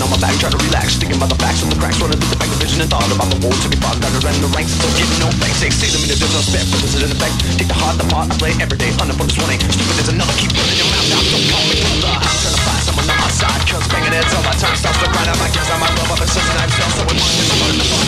on my back, try to relax, thinking about the facts of the cracks, running through the back of vision and thought about the war to be fought, gotta run the ranks until getting no thanks. They say to me that there's no spare for this is an effect. Take the heart, the part I play every day, under for this one ain't stupid as another. Keep running your mouth out, don't call me brother. I'm trying to find someone on my side, cause banging heads on my tongue starts to grind. I might guess I might love up and since I've felt so in one, I'm running the fun.